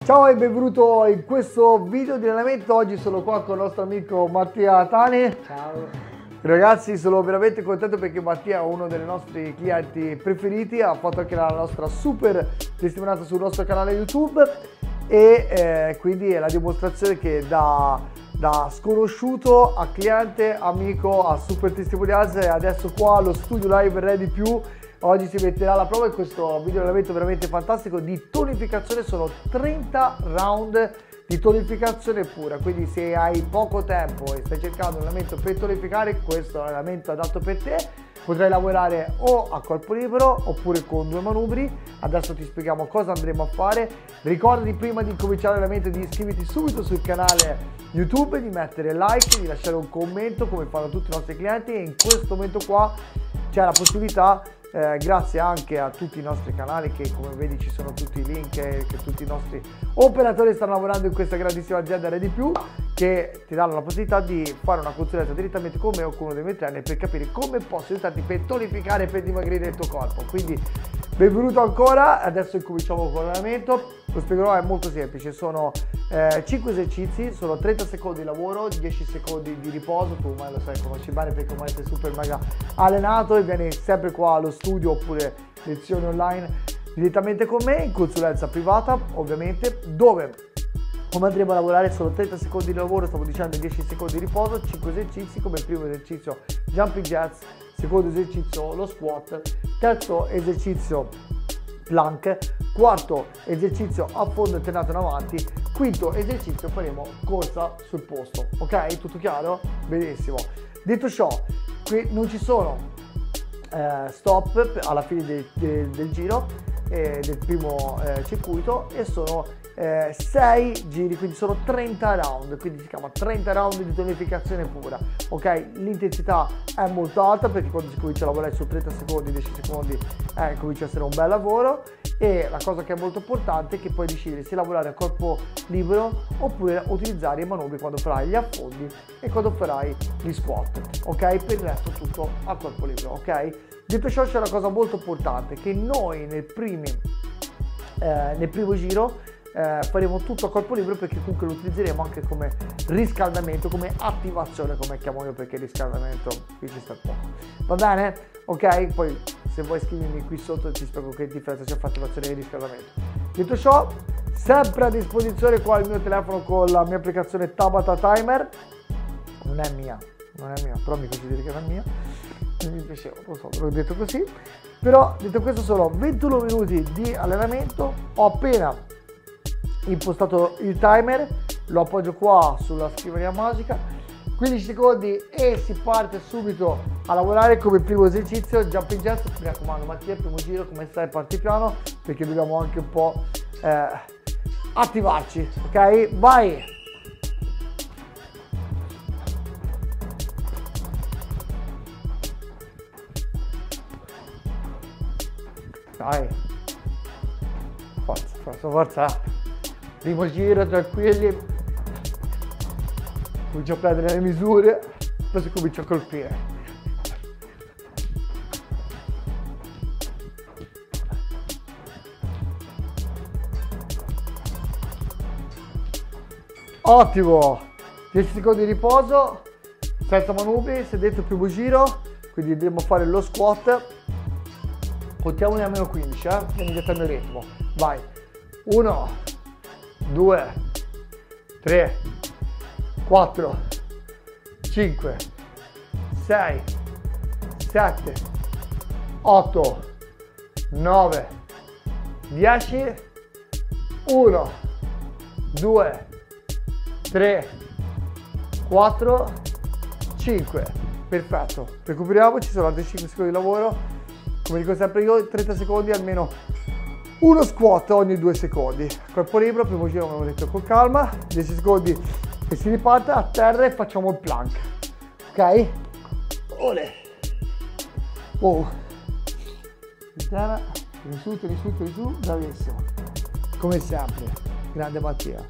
Ciao e benvenuto in questo video di allenamento. Oggi sono qua con il nostro amico Mattia Tani. Ciao. Ragazzi, sono veramente contento perché Mattia è uno dei nostri clienti preferiti, ha fatto anche la nostra super testimonianza sul nostro canale YouTube e quindi è la dimostrazione che da sconosciuto a cliente, amico, a super testimonianza e adesso qua allo studio live Ready Più. Oggi si metterà alla prova in questo video allenamento veramente fantastico di tonificazione. Sono 30 round di tonificazione pura, quindi se hai poco tempo e stai cercando un allenamento per tonificare, questo è l'allenamento adatto per te. Potrai lavorare o a corpo libero oppure con due manubri. Adesso ti spieghiamo cosa andremo a fare. Ricordati prima di cominciare l'allenamento di iscriverti subito sul canale YouTube, di mettere like, di lasciare un commento come fanno tutti i nostri clienti, e in questo momento qua c'è la possibilità, grazie anche a tutti i nostri canali, che come vedi ci sono tutti i link, che tutti i nostri operatori stanno lavorando in questa grandissima azienda Ready Più, che ti danno la possibilità di fare una consulenza direttamente con me o con uno dei miei trainer per capire come posso aiutarti per tonificare e per dimagrire il tuo corpo. Quindi benvenuto ancora, adesso incominciamo con l'allenamento. Lo spiegherò, è molto semplice, sono 5 esercizi, sono 30 secondi di lavoro, 10 secondi di riposo. Tu ormai lo sai, conosci bene perché ormai sei super mega allenato e vieni sempre qua allo studio oppure lezioni online direttamente con me in consulenza privata, ovviamente, dove come andremo a lavorare sono 30 secondi di lavoro, stavo dicendo 10 secondi di riposo, 5 esercizi, come primo esercizio jumping jacks, secondo esercizio lo squat, terzo esercizio plank, quarto esercizio a fondo alternato in avanti, quinto esercizio faremo corsa sul posto. Ok? Tutto chiaro? Benissimo. Detto ciò, qui non ci sono stop alla fine del giro, del primo circuito, e sono 6 giri, quindi sono 30 round, quindi si chiama 30 round di tonificazione pura. Ok, l'intensità è molto alta perché quando si comincia a lavorare su 30 secondi, 10 secondi comincia a essere un bel lavoro, e la cosa che è molto importante è che puoi decidere se lavorare a corpo libero oppure utilizzare i manubri quando farai gli affondi e quando farai gli squat. Ok, per il resto tutto a corpo libero. Ok, detto ciò, c'è una cosa molto importante, che noi nel primo giro faremo tutto a corpo libero, perché comunque lo utilizzeremo anche come riscaldamento, come attivazione, come chiamo io, perché riscaldamento qui ci sta poco. Va bene? Ok? Poi se vuoi scrivimi qui sotto ti spiego che differenza c'è fra attivazione e riscaldamento. Detto ciò, sempre a disposizione qua il mio telefono con la mia applicazione Tabata Timer. Non è mia, però mi piace dire che non è mia. Mi piaceva, lo so, l'ho detto così. Però detto questo, sono 21 minuti di allenamento. Ho appena impostato il timer, lo appoggio qua sulla scrivania magica, 15 secondi e si parte subito a lavorare. Come primo esercizio jumping jacks. Mi raccomando Mattia, primo giro come stai, parti piano perché dobbiamo anche un po' attivarci. Ok, vai. Dai, forza. Primo giro, tranquilli, comincio a prendere le misure, poi si comincia a colpire. Ottimo, 10 secondi di riposo, senza manubri, si è detto primo giro, quindi andremo a fare lo squat. Contiamone almeno 15, vieni dietro al mio ritmo. Vai, 1, 2, 3, 4, 5, 6, 7, 8, 9, 10, 1, 2, 3, 4, 5. Perfetto, recuperiamoci, sono altri 5 secondi di lavoro. Come dico sempre io, 30 secondi almeno uno squat ogni 2 secondi. Corpo libero, primo giro come ho detto con calma, 10 secondi e si riparte a terra e facciamo il plank. Ok? Ole. Wow. In terra, tieni su, bravissimo. Come sempre, grande Mattia.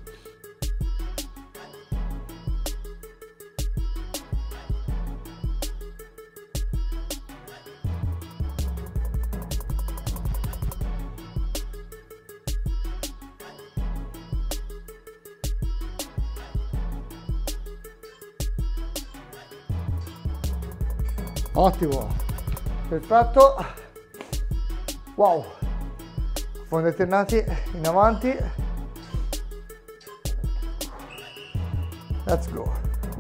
Ottimo, perfetto. Wow, fondi alternati in avanti. Let's go.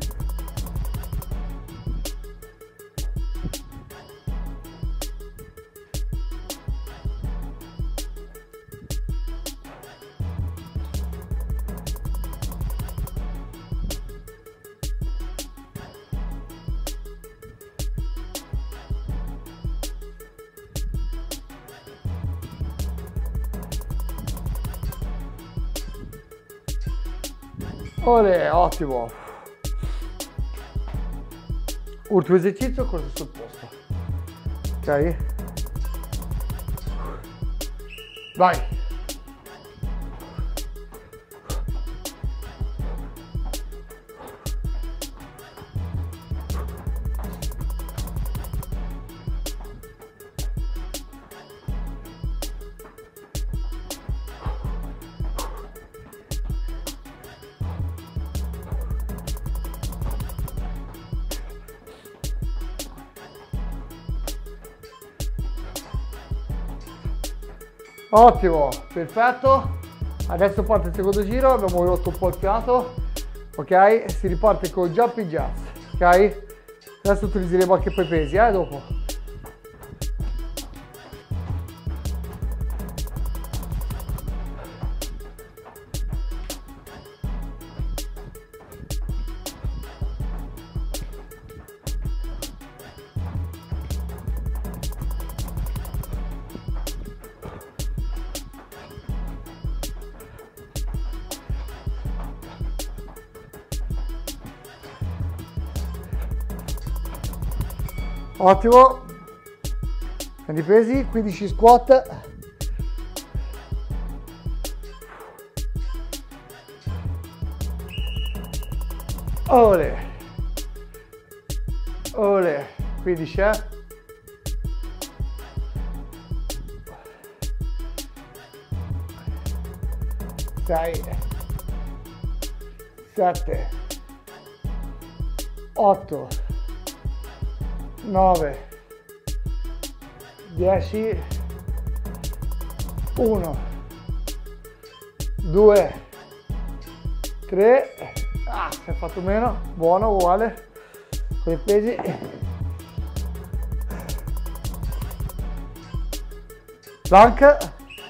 Olè, ottimo. Ultimo esercizio, corso sul posto. Ok? Vai. Ottimo, perfetto. Adesso parte il secondo giro, abbiamo rotto un po' il fiato. Ok, si riparte con jumping jacks. Ok, adesso utilizzeremo anche poi i pesi, dopo. Ottimo, prendi i pesi, 15 squat. Olè, olè, 15 6 7 8 9 10 1 2 3 si è fatto meno, buono, uguale con i pesi. Plank.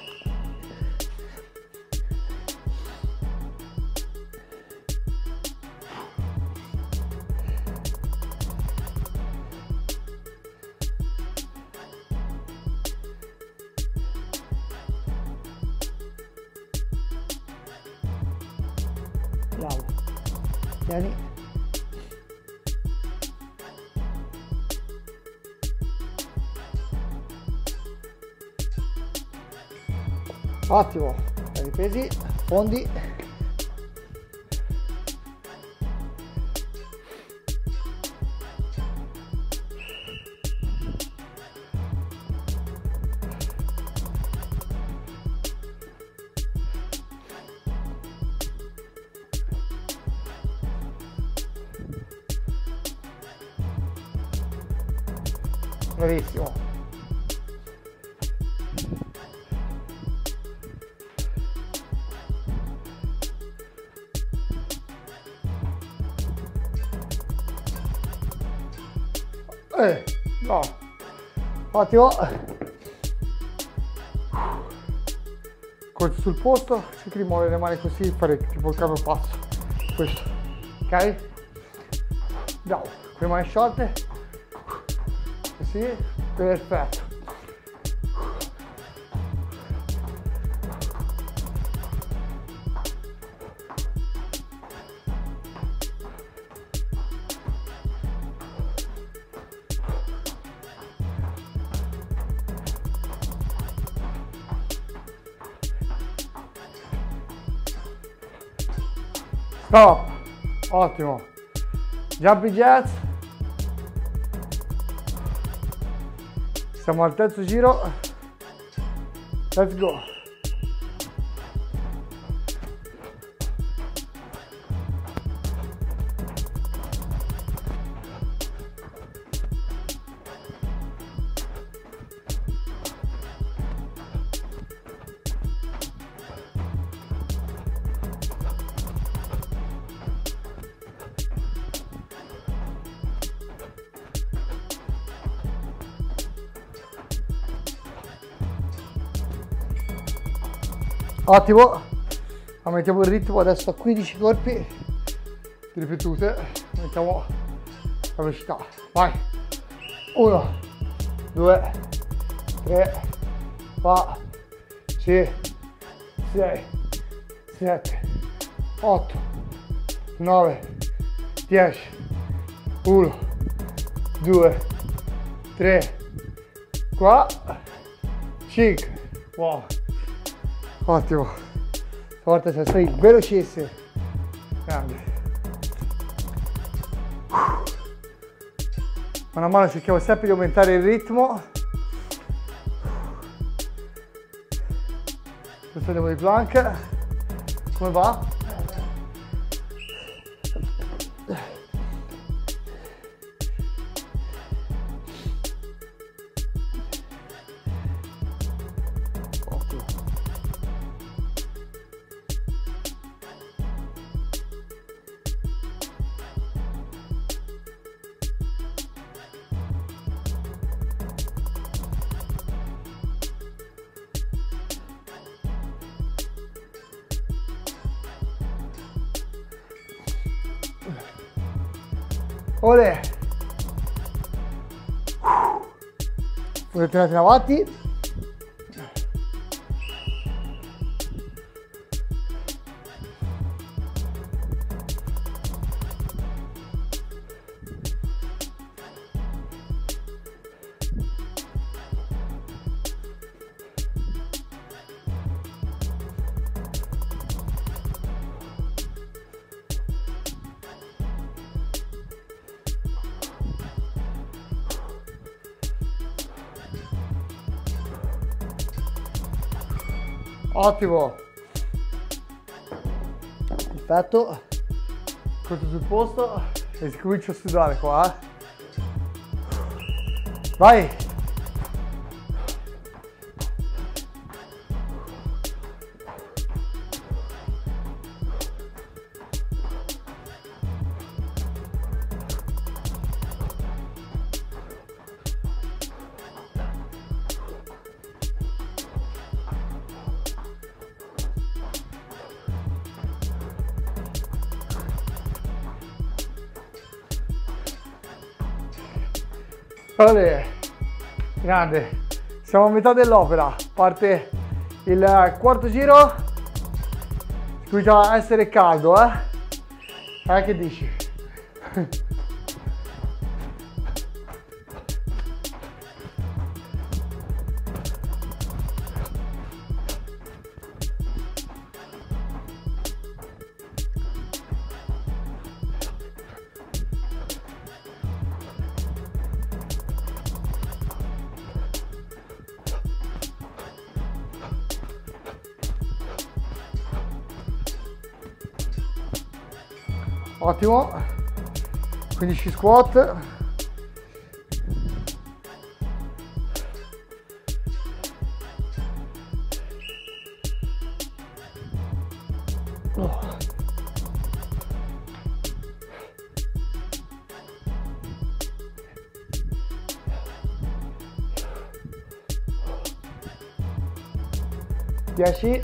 Bravo. Vieni. Ottimo. Prendi i pesi, fondi. Bravissimo. No. Ottimo. Corsi sul posto, cerchi di muovere le mani così, fare tipo il cambio passo. Questo. Ok? Bravo. Con le mani sciolte. Così. Perfetto. Stop. Ottimo. Jumping jacks. Siamo al terzo giro. Let's go. Ottimo. Aumentiamo il ritmo adesso a 15 colpi di ripetute. Aumentiamo la velocità. Vai. 1, 2, 3, 4, 5, 6, 7, 8, 9, 10, 1, 2, 3, 4, 5. Wow. Ottimo. Stavolta siamo stati velocissimi. Grande. Man mano cerchiamo sempre di aumentare il ritmo. Adesso andiamo di plank. Come va? Ottimo. Olè. Potete andare in avanti. Ottimo. Perfetto. Conto sul posto e si comincia a sudare qua. Vai. Allora, grande, siamo a metà dell'opera, parte il quarto giro, comincia a essere caldo, che dici? Ottimo, 15 squat. Oh. 10.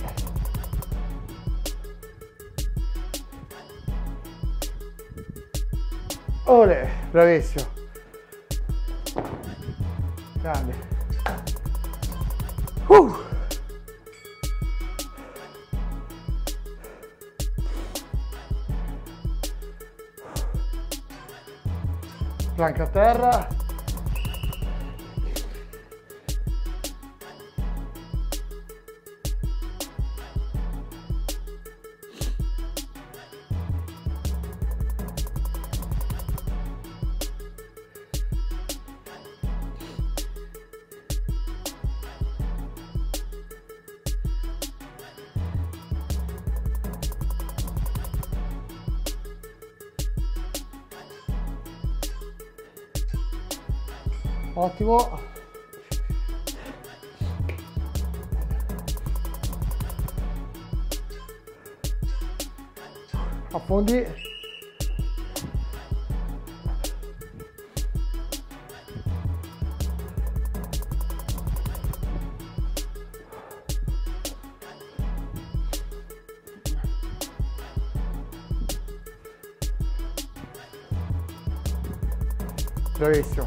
Olè, bravissimo. Grande. Plank a terra. Ottimo. Affondi. bravissimo.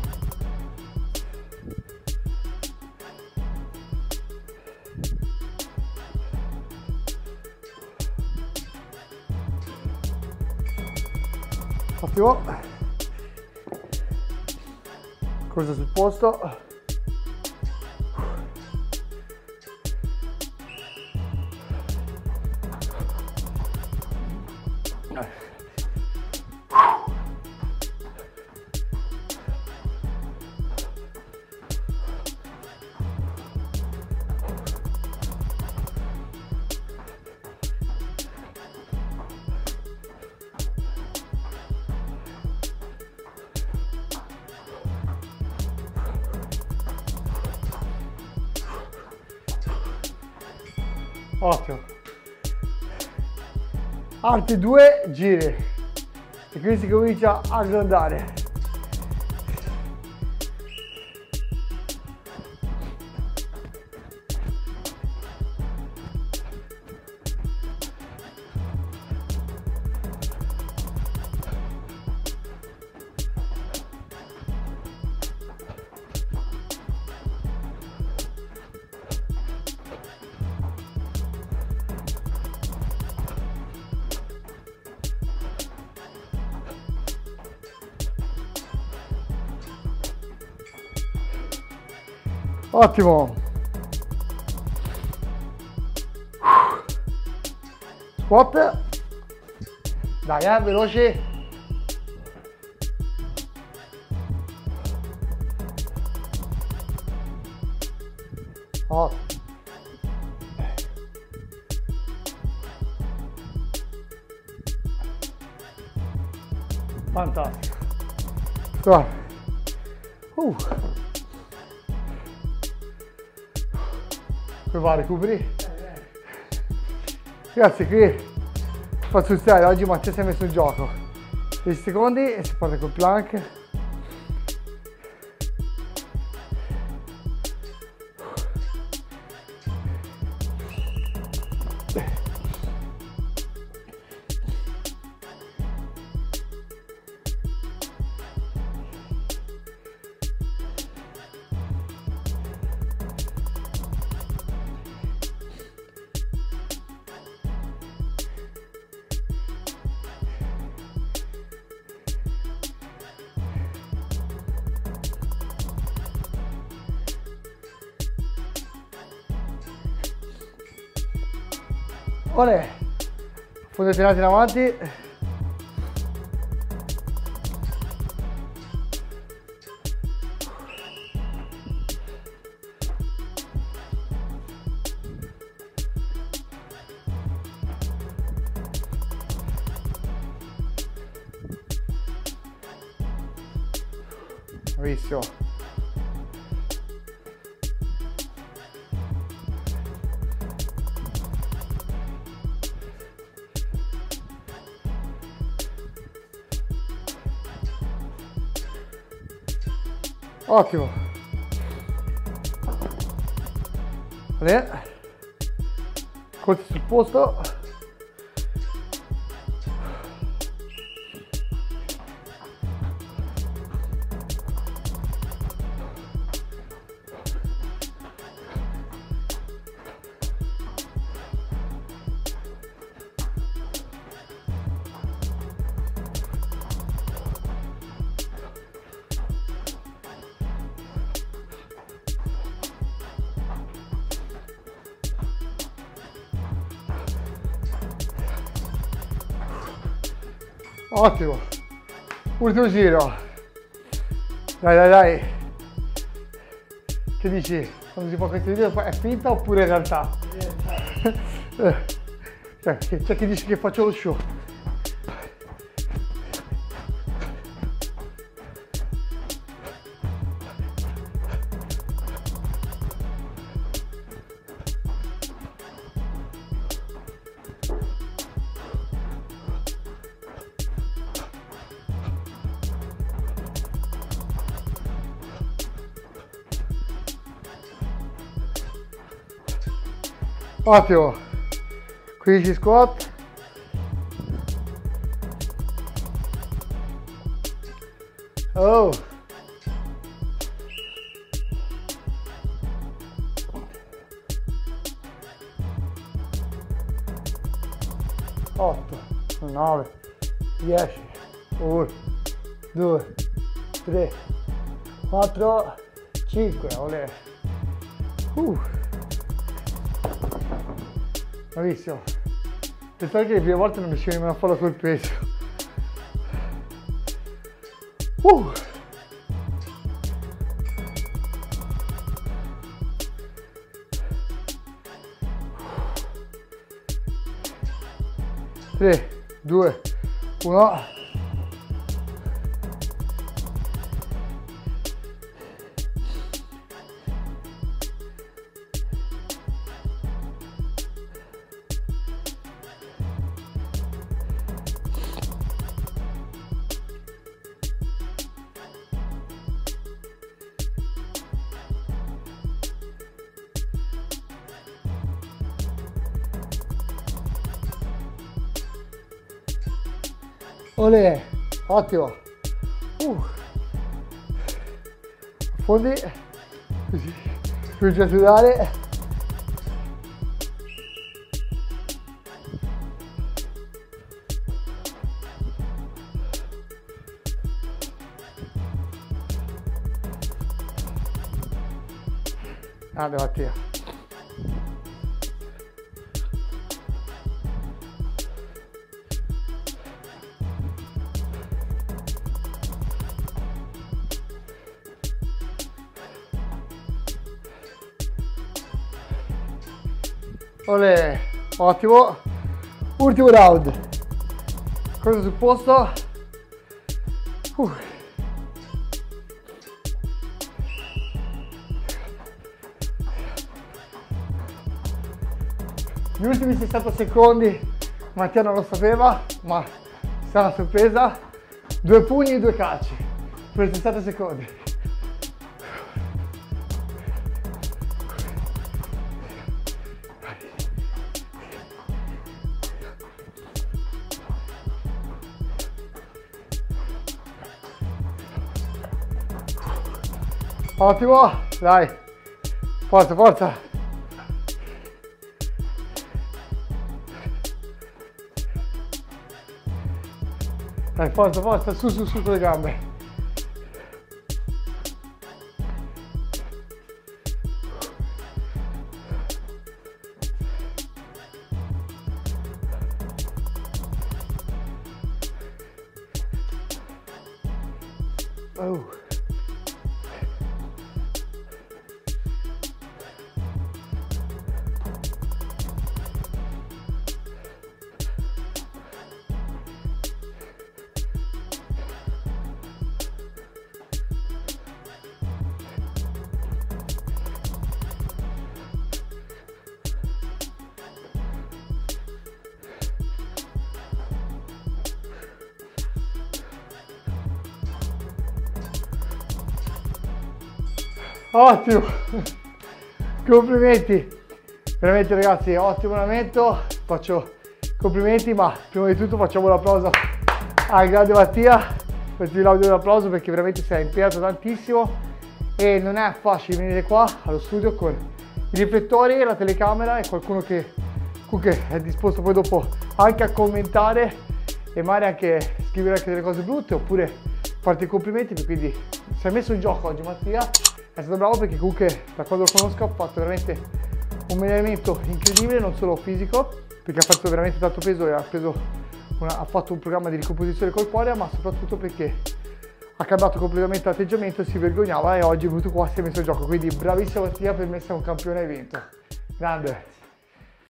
Ottimo. Corsa sul posto. Ottimo. Altri 2 giri e qui si comincia a grandare. Ottimo. Squat. Dai, veloci. Ottimo. Fantastico. Come va, recuperi? Ragazzi, qui faccio il stile. Oggi Mattia si è messo in gioco 10 secondi e si parte col plank. Olè, fondo tirati in avanti. Bravissimo. Ottimo. Corsi sul posto. Ottimo, ultimo giro. Dai. Che dici? Quando si fa questo video è finta oppure in realtà? C'è chi dice che faccio lo show. Ottimo, 15 squat. Oh, 8, 9, 10, 1, 2, 3, 4, 5, olè. Bravissimo. Pensate che le prime volte non riuscivo nemmeno a farlo col peso. 3, 2, 1. Olè, ottimo. Affondi, così, cominci a sudare. Grande Mattia. Olè, ottimo. Ultimo round. Cosa sul posto? Gli ultimi 60 secondi Mattia non lo sapeva, ma sarà una sorpresa. 2 pugni e 2 calci per 60 secondi. Ottimo, dai, forza, forza. Dai, forza, forza, su, su, su con le gambe. Oh. Ottimo, complimenti, veramente ragazzi, ottimo allenamento, faccio complimenti, ma prima di tutto facciamo un applauso al grande Mattia, questo l'audio dell'applauso perché veramente si è impegnato tantissimo e non è facile venire qua allo studio con i riflettori e la telecamera e qualcuno che comunque è disposto poi dopo anche a commentare e magari anche scrivere anche delle cose brutte oppure farti i complimenti, quindi si è messo in gioco oggi Mattia. È stato bravo perché comunque da quando lo conosco ha fatto veramente un allenamento incredibile, non solo fisico, perché ha fatto veramente tanto peso e ha fatto un programma di ricomposizione corporea, ma soprattutto perché ha cambiato completamente l'atteggiamento, si vergognava e oggi è venuto qua e si è messo in gioco. Quindi bravissimo Mattia, per me sei un campione evento. Grande!